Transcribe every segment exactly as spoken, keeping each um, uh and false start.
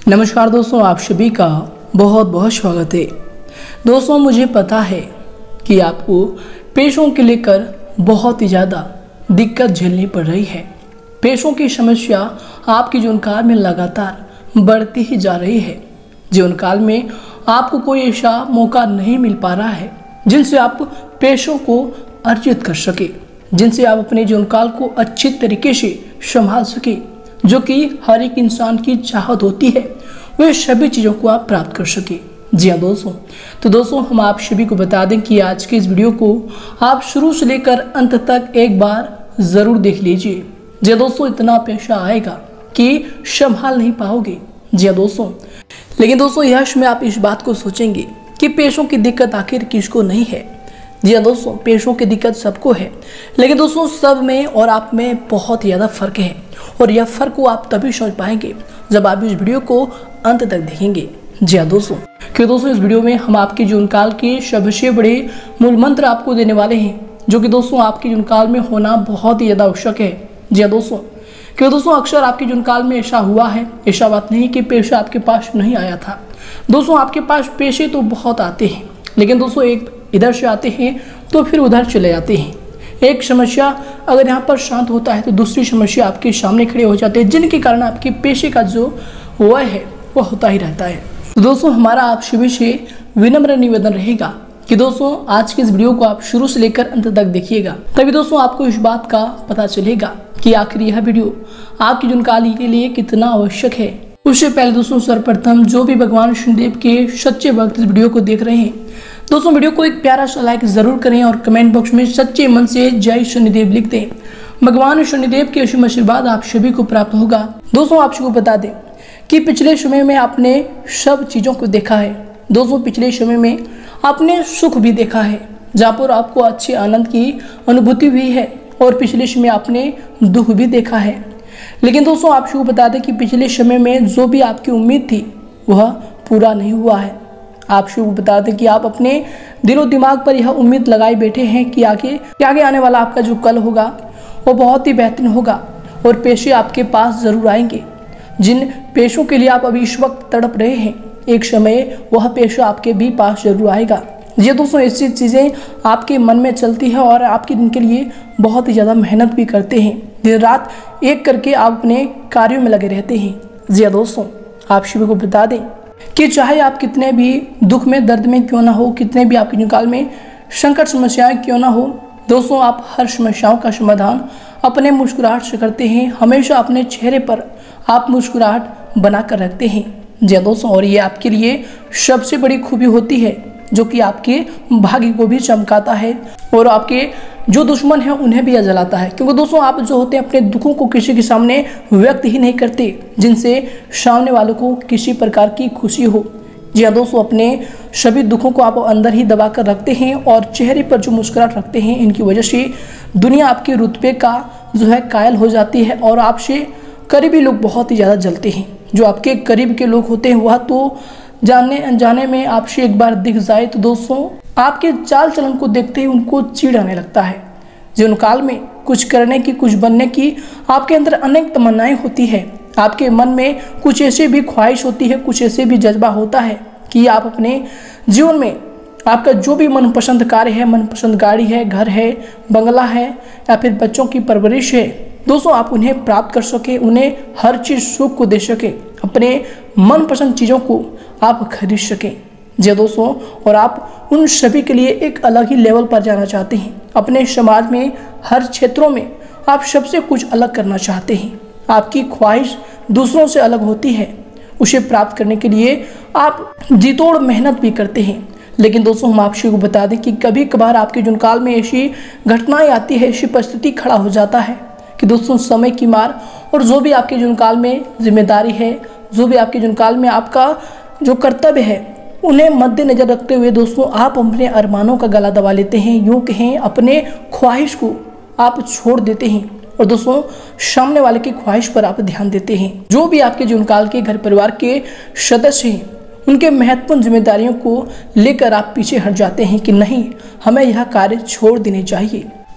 नमस्कार दोस्तों, आप सभी का बहुत बहुत स्वागत है। दोस्तों, मुझे पता है कि आपको पेशों के लेकर बहुत ही ज़्यादा दिक्कत झेलनी पड़ रही है। पेशों की समस्या आपके जीवन काल में लगातार बढ़ती ही जा रही है। जीवन काल में आपको कोई ऐसा मौका नहीं मिल पा रहा है जिनसे आप पेशों को अर्जित कर सके, जिनसे आप अपने जीवन काल को अच्छी तरीके से संभाल सके, जो कि हर एक इंसान की चाहत होती है वे सभी चीज़ों को आप प्राप्त कर सके। जी हाँ दोस्तों, तो दोस्तों हम आप सभी को बता दें कि आज के इस वीडियो को आप शुरू से लेकर अंत तक एक बार ज़रूर देख लीजिए। जी दोस्तों, इतना पैसा आएगा कि संभाल नहीं पाओगे। जी हाँ दोस्तों, लेकिन दोस्तों यह में आप इस बात को सोचेंगे कि पैसों की दिक्कत आखिर किसको नहीं है। जी हाँ दोस्तों, पैसों की दिक्कत सबको है, लेकिन दोस्तों सब में और आप में बहुत ज़्यादा फर्क है और यह फर्क को आप तभी समझ पाएंगे जब आप इस वीडियो को अंत तक देखेंगे। जी हाँ दोस्तों, क्योंकि दोस्तों इस वीडियो में हम आपके जीवन काल के सबसे बड़े मूल मंत्र आपको देने वाले हैं, जो कि दोस्तों आपके जीवन काल में होना बहुत ही ज़्यादा आवश्यक है। जी हाँ दोस्तों, क्योंकि दोस्तों अक्सर आपके जीवन काल में ऐसा हुआ है, ऐसा बात नहीं कि पैसा आपके पास नहीं आया था। दोस्तों आपके पास पैसे तो बहुत आते हैं, लेकिन दोस्तों एक इधर से आते हैं तो फिर उधर चले जाते हैं। एक समस्या अगर यहाँ पर शांत होता है तो दूसरी समस्या आपके सामने खड़े हो जाते हैं, जिनके कारण आपके पेशे का जो वह है वह होता ही रहता है। तो दोस्तों हमारा आप सभी से विनम्र निवेदन रहेगा कि दोस्तों आज की इस वीडियो को आप शुरू से लेकर अंत तक देखिएगा, तभी दोस्तों आपको इस बात का पता चलेगा कि आखिर यह वीडियो आपकी जीवनकाल के लिए कितना आवश्यक है। उससे पहले दोस्तों सर्वप्रथम जो भी भगवान शनिदेव के सच्चे भक्त इस वीडियो को देख रहे हैं, दोस्तों वीडियो को एक प्यारा सा लाइक जरूर करें और कमेंट बॉक्स में सच्चे मन से जय शनिदेव लिख दें। भगवान शनिदेव के असीम आशीर्वाद आप सभी को प्राप्त होगा। दोस्तों आप सभी को बता दें कि पिछले समय में आपने सब चीज़ों को देखा है। दोस्तों पिछले समय में आपने सुख भी देखा है, जहाँ पर आपको अच्छे आनंद की अनुभूति हुई है, और पिछले समय आपने दुख भी देखा है। लेकिन दोस्तों आप सभी को बता दें कि पिछले समय में जो भी आपकी उम्मीद थी वह पूरा नहीं हुआ है। आप सभी को बता दें कि आप अपने दिलो दिमाग पर यह उम्मीद लगाए बैठे हैं कि आगे कि आगे आने वाला आपका जो कल होगा वो बहुत ही बेहतरीन होगा और पैसे आपके पास ज़रूर आएंगे। जिन पैसों के लिए आप अभी इस वक्त तड़प रहे हैं, एक समय वह पैसा आपके भी पास जरूर आएगा। ये दोस्तों ऐसी चीज़ें आपके मन में चलती है और आपके इनके लिए बहुत ही ज़्यादा मेहनत भी करते हैं। दिन रात एक करके आप अपने कार्यों में लगे रहते हैं। जी दोस्तों आप सभी को बता दें कि चाहे आप कितने भी दुख में दर्द में क्यों ना हो, कितने भी आपके जीवनकाल में संकट समस्याएं क्यों ना हो, दोस्तों आप हर समस्याओं का समाधान अपने मुस्कुराहट से करते हैं। हमेशा अपने चेहरे पर आप मुस्कुराहट बना कर रखते हैं। जी दोस्तों, और ये आपके लिए सबसे बड़ी खूबी होती है, जो कि आपके भाग्य को भी चमकाता है और आपके जो दुश्मन है उन्हें भी जलाता है। क्योंकि दोस्तों आप जो होते हैं अपने दुखों को किसी के सामने व्यक्त ही नहीं करते, जिनसे सामने वालों को किसी प्रकार की खुशी हो। जी हाँ दोस्तों, अपने सभी दुखों को आप अंदर ही दबा कर रखते हैं और चेहरे पर जो मुस्कुराहट रखते हैं, इनकी वजह से दुनिया आपके रुतबे का जो है कायल हो जाती है और आपसे करीबी लोग बहुत ही ज़्यादा जलते हैं। जो आपके करीब के लोग होते हैं वह तो जानने अनजाने में आपसे एक बार दिख जाए तो दोस्तों आपके चाल चलन को देखते ही उनको चिढ़ आने लगता है। जीवन काल में कुछ करने की, कुछ बनने की आपके अंदर अनेक तमन्नाएं होती है। आपके मन में कुछ ऐसे भी ख्वाहिश होती है, कुछ ऐसे भी जज्बा होता है कि आप अपने जीवन में आपका जो भी मनपसंद कार्य है, मनपसंद गाड़ी है, घर है, बंगला है या फिर बच्चों की परवरिश है, दोस्तों आप उन्हें प्राप्त कर सके, उन्हें हर चीज़ सुख को दे सके, अपने मनपसंद चीज़ों को आप खरीद सकें। जी दोस्तों, और आप उन सभी के लिए एक अलग ही लेवल पर जाना चाहते हैं। अपने समाज में हर क्षेत्रों में आप सबसे कुछ अलग करना चाहते हैं। आपकी ख्वाहिश दूसरों से अलग होती है, उसे प्राप्त करने के लिए आप जी तोड़ मेहनत भी करते हैं। लेकिन दोस्तों हम आप सभी को बता दें कि कभी कभार आपके जीवनकाल में ऐसी घटनाएं आती है, ऐसी परिस्थिति खड़ा हो जाता है कि दोस्तों समय की मार और जो भी आपके जीवनकाल में जिम्मेदारी है, जो भी आपके जीवनकाल में आपका जो कर्तव्य है, उन्हें मद्देनजर रखते हुए दोस्तों आप अपने अरमानों का गला दबा लेते हैं। यूँ कहें अपने ख्वाहिश को आप छोड़ देते हैं और दोस्तों सामने वाले की ख्वाहिश पर आप ध्यान देते हैं। जो भी आपके जीवनकाल के घर परिवार के सदस्य हैं, उनके महत्वपूर्ण जिम्मेदारियों को लेकर आप पीछे हट जाते हैं कि नहीं, हमें यह कार्य छोड़ देने चाहिए।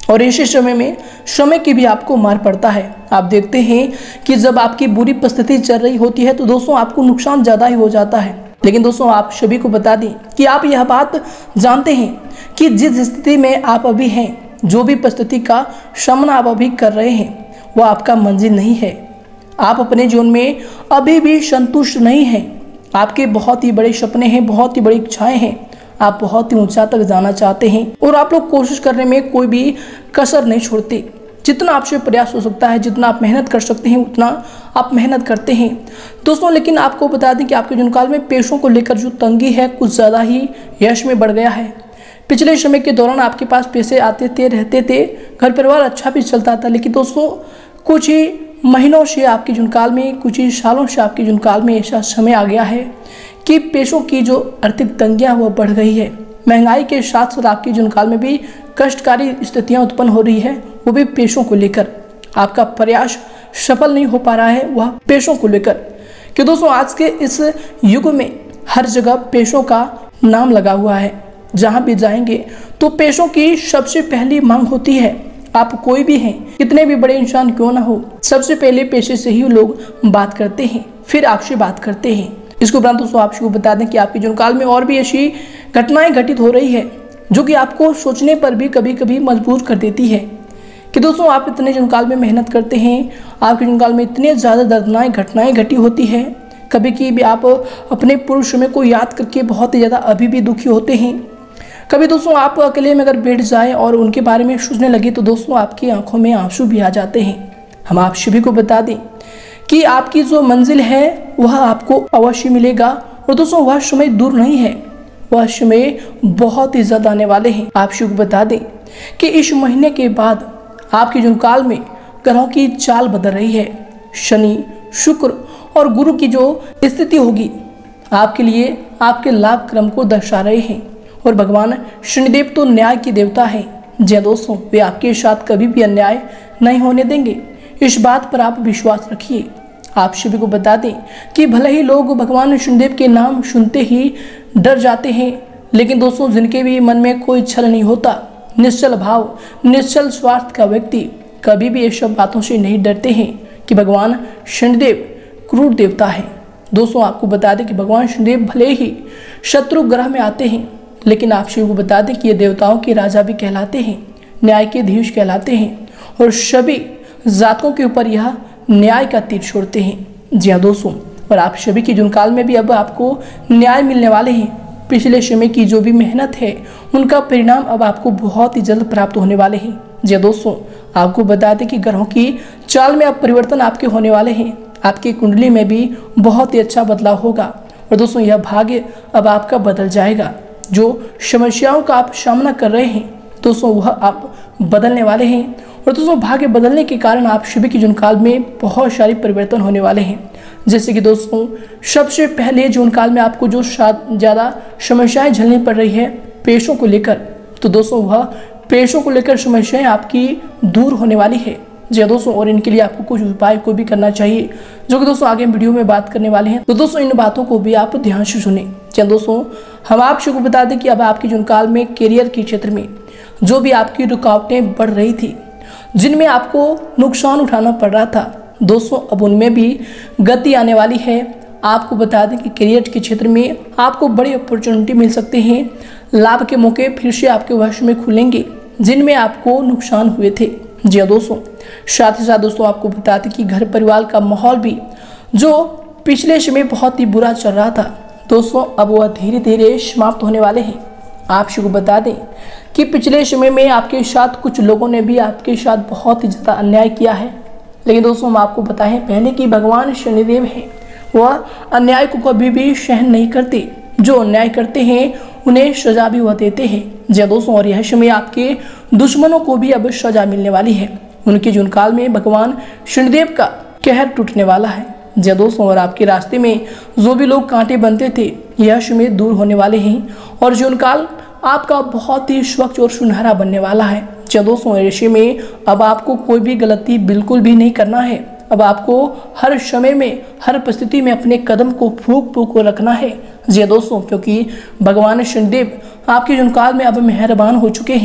और ऐसे समय में समय की भी आपको मार पड़ता है। आप देखते हैं कि जब आपकी बुरी परिस्थिति चल रही होती है तो दोस्तों आपको नुकसान ज़्यादा ही हो जाता है। लेकिन दोस्तों आप सभी को बता दें कि आप यह बात जानते हैं कि जिस स्थिति में आप अभी हैं, जो भी परिस्थिति का सामना आप अभी कर रहे हैं, वह आपका मंजिल नहीं है। आप अपने जीवन में अभी भी संतुष्ट नहीं हैं। आपके बहुत ही बड़े सपने हैं, बहुत ही बड़ी इच्छाएं हैं, आप बहुत ही ऊंचा तक जाना चाहते हैं और आप लोग कोशिश करने में कोई भी कसर नहीं छोड़ते। जितना आपसे प्रयास हो सकता है, जितना आप मेहनत कर सकते हैं, उतना आप मेहनत करते हैं दोस्तों। लेकिन आपको बता दें कि आपके जीवन काल में पैसों को लेकर जो तंगी है कुछ ज़्यादा ही यश में बढ़ गया है। पिछले समय के दौरान आपके पास पैसे आते थे, रहते थे, घर परिवार अच्छा भी चलता था। लेकिन दोस्तों कुछ ही महीनों से आपके जीवन काल में, कुछ ही सालों से आपके जीवन काल में ऐसा समय आ गया है कि पैसों की जो आर्थिक तंगियाँ वो बढ़ गई है। महंगाई के साथ साथ आपके जीवन काल में भी कष्टकारी स्थितियाँ उत्पन्न हो रही है, वो भी पैसों को लेकर। आपका प्रयास सफल नहीं हो पा रहा है, वह पैसों को लेकर। कि दोस्तों आज के इस युग में हर जगह पैसों का नाम लगा हुआ है। जहाँ भी जाएंगे तो पैसों की सबसे पहली मांग होती है। आप कोई भी हैं, कितने भी बड़े इंसान क्यों ना हो, सबसे पहले पैसे से ही लोग बात करते हैं, फिर आपसे बात करते हैं। इसके उपरांत दोस्तों आपको बता दें कि आपके जीवन काल में और भी ऐसी घटनाएं घटित हो रही है जो कि आपको सोचने पर भी कभी कभी मजबूर कर देती है कि दोस्तों आप इतने जीवन काल में मेहनत करते हैं, आपके जीवन काल में इतने ज़्यादा दर्दनाक घटनाएं घटी होती है। कभी की भी आप अपने पूर्व समय को याद करके बहुत ही ज़्यादा अभी भी दुखी होते हैं। कभी दोस्तों आप अकेले में अगर बैठ जाए और उनके बारे में सोचने लगे तो दोस्तों आपकी आंखों में आंसू भी आ जाते हैं। हम आप सभी को बता दें कि आपकी जो मंजिल है वह आपको अवश्य मिलेगा और दोस्तों वह समय दूर नहीं है, वह समय बहुत ही ज़्यादा आने वाले हैं। आप सभी को बता दें कि इस महीने के बाद आपके जीवन काल में ग्रहों की चाल बदल रही है। शनि, शुक्र और गुरु की जो स्थिति होगी आपके लिए आपके लाभ क्रम को दर्शा रहे हैं। और भगवान शनिदेव तो न्याय की देवता है। जी दोस्तों, वे आपके साथ कभी भी अन्याय नहीं होने देंगे, इस बात पर आप विश्वास रखिए। आप सभी को बता दें कि भले ही लोग भगवान शनिदेव के नाम सुनते ही डर जाते हैं, लेकिन दोस्तों जिनके भी मन में कोई छल नहीं होता, निश्चल भाव, निश्चल स्वार्थ का व्यक्ति कभी भी ये सब बातों से नहीं डरते हैं कि भगवान शनिदेव क्रूर देवता है। दोस्तों आपको बता दें कि भगवान शनिदेव भले ही शत्रु ग्रह में आते हैं, लेकिन आप सभी को बता दें कि ये देवताओं के राजा भी कहलाते हैं, न्याय के धीश कहलाते हैं और सभी जातकों के ऊपर यह न्याय का तीर छोड़ते हैं। जी हाँ दोस्तों, और आप सभी के जीवन काल में भी अब आपको न्याय मिलने वाले हैं। पिछले समय की जो भी मेहनत है उनका परिणाम अब आपको बहुत ही जल्द प्राप्त होने वाले हैं। जी दोस्तों, आपको बता दें कि ग्रहों की चाल में अब परिवर्तन आपके होने वाले हैं। आपकी कुंडली में भी बहुत ही अच्छा बदलाव होगा और दोस्तों यह भाग्य अब आपका बदल जाएगा। जो समस्याओं का आप सामना कर रहे हैं दोस्तों वह आप बदलने वाले हैं और दोस्तों भाग्य बदलने के कारण आप सभी के जीवन काल में बहुत सारे परिवर्तन होने वाले हैं। जैसे कि दोस्तों सबसे पहले जीवन काल में आपको जो ज़्यादा समस्याएं झेलनी पड़ रही है पैसों को लेकर, तो दोस्तों वह पैसों को लेकर समस्याएं आपकी दूर होने वाली है। जी दोस्तों, और इनके लिए आपको कुछ उपाय को भी करना चाहिए जो कि दोस्तों आगे वीडियो में बात करने वाले हैं। तो दोस्तों इन बातों को भी आप ध्यान से सुने। चल दोस्तों, हम आप सबको बता दें कि अब आपके जीवन काल में करियर के क्षेत्र में जो भी आपकी रुकावटें बढ़ रही थी, जिनमें आपको नुकसान उठाना पड़ रहा था दोस्तों, अब उनमें भी गति आने वाली है। आपको बता दें कि करियर के क्षेत्र में आपको बड़ी अपॉर्चुनिटी मिल सकते हैं। लाभ के मौके फिर से आपके वश में खुलेंगे जिनमें आपको नुकसान हुए थे। जी हाँ दोस्तों, साथ ही साथ दोस्तों आपको बता दें कि घर परिवार का माहौल भी जो पिछले समय बहुत ही बुरा चल रहा था दोस्तों, अब वह धीरे धीरे समाप्त होने वाले हैं। आप सबको बता दें कि पिछले समय में आपके साथ कुछ लोगों ने भी आपके साथ बहुत ही ज़्यादा अन्याय किया है, लेकिन दोस्तों हम आपको बताएं पहले कि भगवान शनिदेव हैं, वह अन्याय को कभी भी सहन नहीं करते। जो अन्याय करते हैं उन्हें सजा भी वह देते हैं। जी दोस्तों, और यह समय आपके दुश्मनों को भी अब सजा मिलने वाली है। उनके जीवन काल में भगवान शनिदेव का कहर टूटने वाला है। जी दोस्तों, और आपके रास्ते में जो भी लोग कांटे बनते थे यह समय दूर होने वाले हैं और जीवन काल आपका बहुत ही स्वच्छ और सुनहरा बनने वाला है। जी दोस्तों, ऐसे में अब आपको कोई भी गलती बिल्कुल भी नहीं करना है। अब आपको हर समय में, हर परिस्थिति में अपने कदम को फूंक फूंक को रखना है। जी दोस्तों, क्योंकि भगवान शनिदेव आपके जीवन काल में अब मेहरबान हो चुके हैं।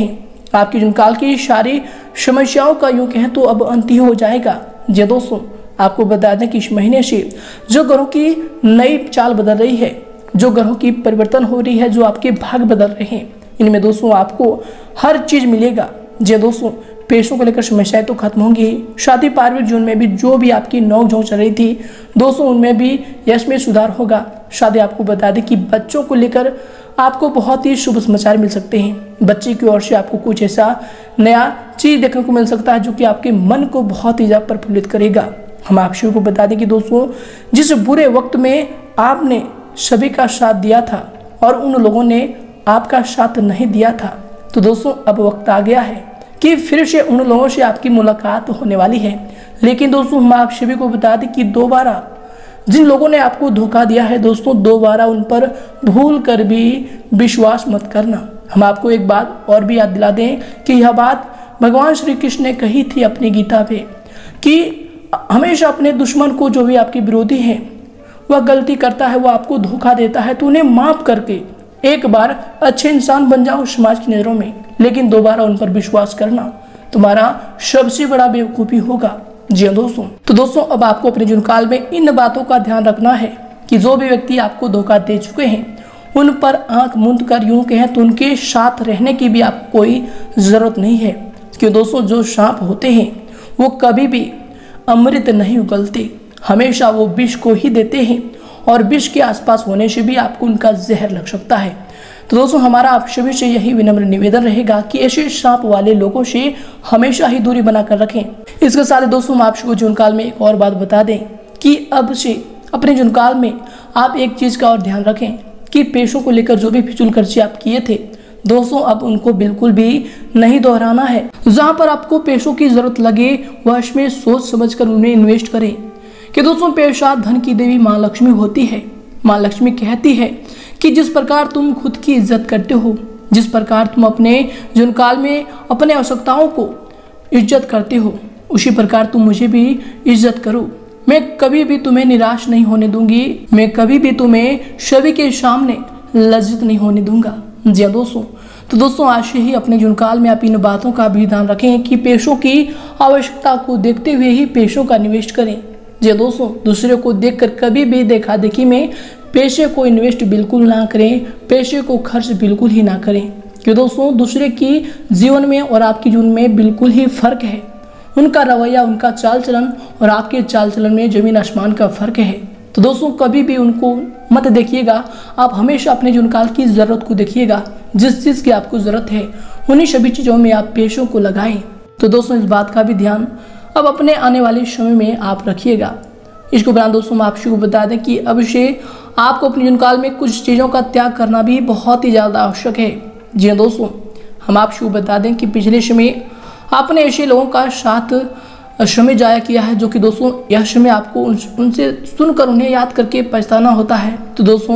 आपकी जुनकाल की सारी समस्याओं का यूँ कहें तो अब अंत ही हो जाएगा। जी दोस्तों, आपको बता दें कि इस महीने से जो ग्रहों की नई चाल बदल रही है, जो ग्रहों की परिवर्तन हो रही है, जो आपके भाग बदल रहे हैं, इनमें दोस्तों आपको हर चीज़ मिलेगा। जी दोस्तों, पेशों को लेकर समस्याएं तो खत्म होंगी ही, शादी पारिवारिक जीवन में भी जो भी आपकी नोक झोंक चल रही थी दोस्तों, उनमें भी यश में सुधार होगा। शादी आपको बता दें कि बच्चों को लेकर आपको बहुत ही शुभ समाचार मिल सकते हैं। बच्चे की ओर से आपको कुछ ऐसा नया चीज़ देखने को मिल सकता है जो कि आपके मन को बहुत ही ज़्यादा प्रफुल्लित करेगा। हम आप सभी को बता दें कि दोस्तों, जिस बुरे वक्त में आपने सभी का साथ दिया था और उन लोगों ने आपका साथ नहीं दिया था, तो दोस्तों अब वक्त आ गया है कि फिर से उन लोगों से आपकी मुलाकात होने वाली है। लेकिन दोस्तों, हम आप सभी को बता दें कि दोबारा जिन लोगों ने आपको धोखा दिया है दोस्तों, दोबारा उन पर भूल कर भी विश्वास मत करना। हम आपको एक बात और भी याद दिला दें कि यह बात भगवान श्री कृष्ण ने कही थी अपनी गीता पे कि हमेशा अपने दुश्मन को, जो भी आपके विरोधी हैं, वह गलती करता है, वह आपको धोखा देता है, तो उन्हें माफ करके एक बार अच्छे इंसान बन जाओ समाज की नज़रों में, लेकिन दोबारा उन पर विश्वास करना तुम्हारा सबसे बड़ा बेवकूफ़ी होगा। जी हाँ दोस्तों, तो दोस्तों अब आपको अपने जीवन काल में इन बातों का ध्यान रखना है कि जो भी व्यक्ति आपको धोखा दे चुके हैं उन पर आंख मूंद कर यूं कहें तो उनके साथ रहने की भी आपको कोई ज़रूरत नहीं है। क्यों दोस्तों, जो सांप होते हैं वो कभी भी अमृत नहीं उगलते, हमेशा वो विष को ही देते हैं और विष के आसपास होने से भी आपको उनका जहर लग सकता है। तो दोस्तों, हमारा आप सभी से यही विनम्र निवेदन रहेगा कि ऐसे सांप वाले लोगों से हमेशा ही दूरी बनाकर रखें। इसके साथ दोस्तों, हम आपको जीवन काल में एक और बात बता दें कि अब से अपने जीवन काल में आप एक चीज़ का और ध्यान रखें कि पैसों को लेकर जो भी फिजूल खर्ची आप किए थे दोस्तों, अब उनको बिल्कुल भी नहीं दोहराना है। जहाँ पर आपको पैसों की जरूरत लगे वह इसमें सोच समझ कर उन्हें इन्वेस्ट करें कि दोस्तों, पैसा धन की देवी माँ लक्ष्मी होती है। माँ लक्ष्मी कहती है कि जिस प्रकार तुम खुद की इज्जत करते हो, जिस प्रकार तुम अपने जीवन काल में अपने आवश्यकताओं को इज्जत करते हो, उसी प्रकार तुम मुझे भी इज्जत करो। मैं कभी भी तुम्हें निराश नहीं होने दूंगी, मैं कभी भी तुम्हें सभी के सामने लज्जित नहीं होने दूंगा। जी दोस्तों, तो दोस्तों आज से ही अपने जीवन काल में आप इन बातों का भी ध्यान रखें कि पैसों की आवश्यकता को देखते हुए ही पैसों का निवेश करें। जी दोस्तों, दूसरे को देखकर कभी भी देखा देखी में पैसे को इन्वेस्ट बिल्कुल ना करें, पैसे को खर्च बिल्कुल ही ना करें। क्यों दोस्तों, दूसरे की जीवन में और आपके जीवन में बिल्कुल ही फर्क है। उनका रवैया, उनका चाल चलन और आपके चाल चलन में जमीन आसमान का फर्क है। तो दोस्तों कभी भी उनको मत देखिएगा, आप हमेशा अपने जीवन काल की ज़रूरत को देखिएगा। जिस चीज़ की आपको ज़रूरत है उन्हीं सभी चीज़ों में आप पैसों को लगाएं। तो दोस्तों इस बात का भी ध्यान अब अपने आने वाले समय में आप रखिएगा। इसके उपरांत दोस्तों हम आपको बता दें कि अब से आपको अपने जीवन काल में कुछ चीज़ों का त्याग करना भी बहुत ही ज़्यादा आवश्यक है। जी हाँ दोस्तों, हम आपको बता दें कि पिछले समय आपने ऐसे लोगों का साथ समय जाया किया है जो कि दोस्तों यह समय आपको उन, उनसे सुनकर उन्हें याद करके पछताना होता है। तो दोस्तों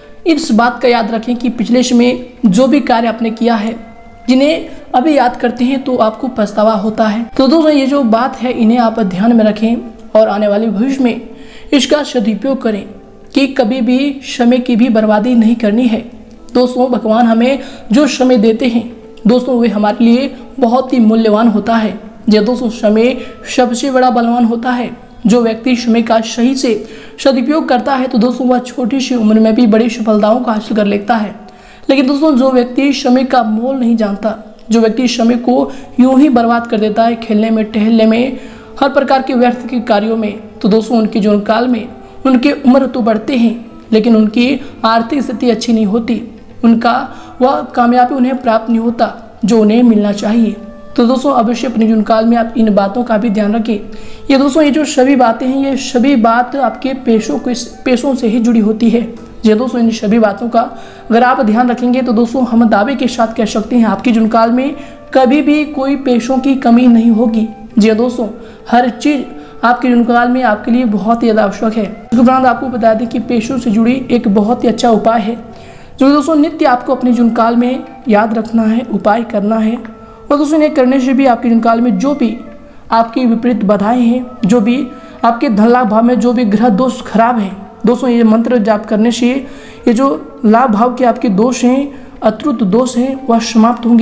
इस बात का याद रखें कि पिछले समय जो भी कार्य आपने किया है, जिन्हें अभी याद करते हैं तो आपको पछतावा होता है। तो दोस्तों ये जो बात है इन्हें आप ध्यान में रखें और आने वाले भविष्य में इसका सदुपयोग करें कि कभी भी समय की भी बर्बादी नहीं करनी है। दोस्तों भगवान हमें जो समय देते हैं दोस्तों वे हमारे लिए बहुत ही मूल्यवान होता है। जो दोस्तों समय सबसे बड़ा बलवान होता है। जो व्यक्ति समय का सही से सदुपयोग करता है तो दोस्तों वह छोटी सी उम्र में भी बड़ी सफलताओं को हासिल कर लेता है। लेकिन दोस्तों जो व्यक्ति समय का मोल नहीं जानता, जो व्यक्ति समय को यूं ही बर्बाद कर देता है खेलने में, टहलने में, हर प्रकार के व्यर्थ के कार्यों में, तो दोस्तों उनके जीवन काल में उनके उम्र तो बढ़ते हैं लेकिन उनकी आर्थिक स्थिति अच्छी नहीं होती, उनका वह कामयाबी उन्हें प्राप्त नहीं होता जो उन्हें मिलना चाहिए। तो दोस्तों अवश्य अपने जीवन काल में आप इन बातों का भी ध्यान रखें। ये दोस्तों ये जो सभी बातें हैं ये सभी बात आपके पेशों के पेशों से ही जुड़ी होती है। जी दोस्तों इन सभी बातों का अगर आप ध्यान रखेंगे तो दोस्तों हम दावे के साथ कह सकते हैं आपके जीवन काल में कभी भी कोई पेशों की कमी नहीं होगी। जी दोस्तों हर चीज़ आपके जीवन काल में आपके लिए बहुत ही ज़्यादा आवश्यक है। इसके उपरांत आपको बता दें कि पेशों से जुड़ी एक बहुत ही अच्छा उपाय है जो दोस्तों नित्य आपको अपने जीवन काल में याद रखना है, उपाय करना है। और दोस्तों इन्हें करने से भी आपके जीवन काल में जो भी आपकी विपरीत बाधाएं हैं, जो भी आपके धन लाभ भाव में जो भी ग्रह दोष खराब है, दोस्तों ये मंत्र जाप करने से ये जो लाभ भाव के आपके दोष हैं, अतुट दोष हैं वह समाप्त होंगे।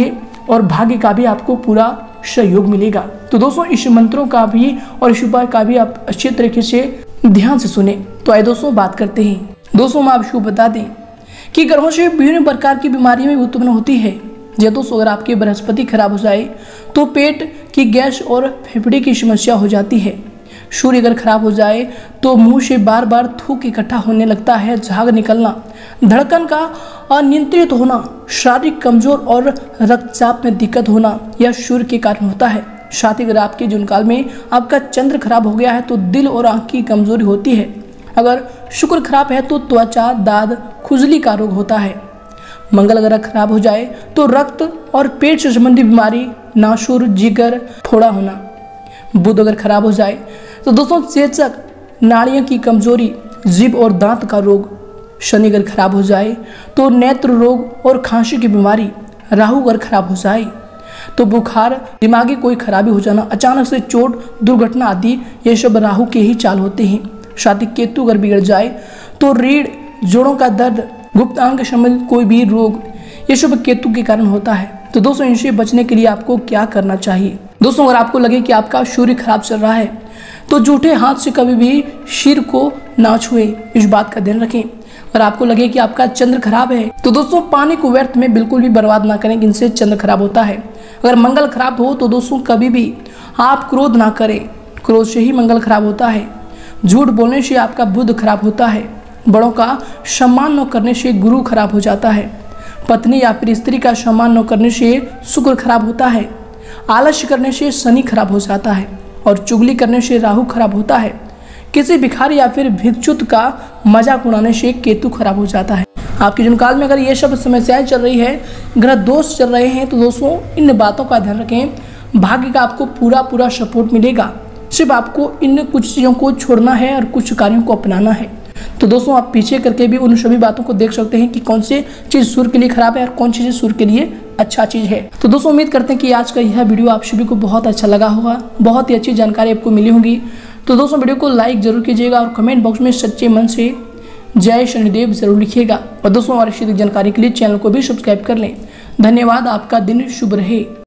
और भाग्य का भी आपको पूरा सहयोग मिलेगा। तो दोस्तों इस मंत्रों का भी और इस उपाय का भी आप अच्छे तरीके से ध्यान से सुने। तो आइए दोस्तों बात करते हैं। दोस्तों मैं आपको बता दें कि ग्रहों से विभिन्न प्रकार की बीमारियां भी उत्पन्न होती है। जब दोस्तों अगर आपकी बृहस्पति खराब हो जाए तो पेट की गैस और फेफड़े की समस्या हो जाती है। सूर्य अगर खराब हो जाए तो मुंह से बार बार थूक इकट्ठा होने लगता है, झाग निकलना, धड़कन का अनियंत्रित होना, शारीरिक कमजोर और रक्तचाप में दिक्कत होना यह सूर्य के कारण होता है। साथ ही अगर आपके जीवन काल में आपका चंद्र खराब हो गया है तो दिल और आंख की कमजोरी होती है। अगर शुक्र खराब है तो त्वचा, दाद, खुजली का रोग होता है। मंगल अगर खराब हो जाए तो रक्त और पेट से संबंधित बीमारी, नासूर, जिगर, फोड़ा होना। बुध अगर खराब हो जाए तो दोस्तों चेचक, नाड़ियों की कमजोरी, जीभ और दांत का रोग। शनि अगर खराब हो जाए तो नेत्र रोग और खांसी की बीमारी। राहु अगर खराब हो जाए तो बुखार, दिमागी कोई खराबी हो जाना, अचानक से चोट, दुर्घटना आदि ये सब राहु के ही चाल होते हैं। साथ ही केतु अगर बिगड़ जाए तो रीढ़, जोड़ों का दर्द, गुप्त अंग संबंधित कोई भी रोग ये सब केतु के कारण होता है। तो दोस्तों इनसे बचने के लिए आपको क्या करना चाहिए? दोस्तों अगर आपको लगे कि आपका सूर्य खराब चल रहा है तो जूठे हाथ से कभी भी सिर को ना छुए, इस बात का ध्यान रखें। अगर आपको लगे कि आपका चंद्र खराब है तो दोस्तों पानी को व्यर्थ में बिल्कुल भी बर्बाद ना करें, इनसे चंद्र खराब होता है। अगर मंगल खराब हो तो दोस्तों कभी भी आप क्रोध ना करें, क्रोध से ही मंगल खराब होता है। झूठ बोलने से आपका बुध खराब होता है। बड़ों का सम्मान न करने से गुरु खराब हो जाता है। पत्नी या फिर स्त्री का सम्मान न करने से शुक्र खराब होता है। आलस्य करने से शनि खराब हो जाता है और चुगली करने से राहु खराब होता है। किसी भिखारी या फिर भिक्षुक का मजाक उड़ाने से केतु खराब हो जाता है। आपके जीवन काल में अगर ये सब समस्याएं चल रही है, ग्रह दोष चल रहे हैं, तो दोस्तों इन बातों का ध्यान रखें। भाग्य का आपको पूरा पूरा सपोर्ट मिलेगा। सिर्फ आपको इन कुछ चीज़ों को छोड़ना है और कुछ कार्यों को अपनाना है। तो दोस्तों आप पीछे करके भी उन सभी बातों को देख सकते हैं कि कौन सी चीज़ सूर्य के लिए खराब है और कौन सी चीज़ सूर्य के लिए अच्छा चीज़ है। तो दोस्तों उम्मीद करते हैं कि आज का यह वीडियो आप सभी को बहुत अच्छा लगा होगा, बहुत ही अच्छी जानकारी आपको मिली होगी। तो दोस्तों वीडियो को लाइक जरूर कीजिएगा और कमेंट बॉक्स में सच्चे मन से जय शनिदेव जरूर लिखिएगा। और दोस्तों और इसी जानकारी के लिए चैनल को भी सब्सक्राइब कर लें। धन्यवाद, आपका दिन शुभ रहे।